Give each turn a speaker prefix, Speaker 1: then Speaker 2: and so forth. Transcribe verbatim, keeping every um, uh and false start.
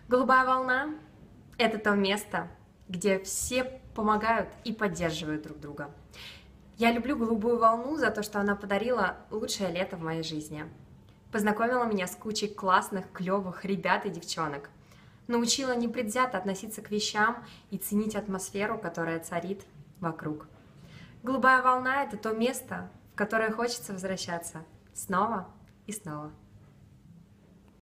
Speaker 1: Голубая волна– это то место, где все помогают и поддерживают друг друга. Я люблю голубую волну за то, что она подарила лучшее лето в моей жизни. Познакомила меня с кучей классных, клевых ребят и девчонок. Научила непредвзято относиться к вещам и ценить атмосферу, которая царит вокруг. Голубая волна– это то место, в которое хочется возвращаться снова и снова.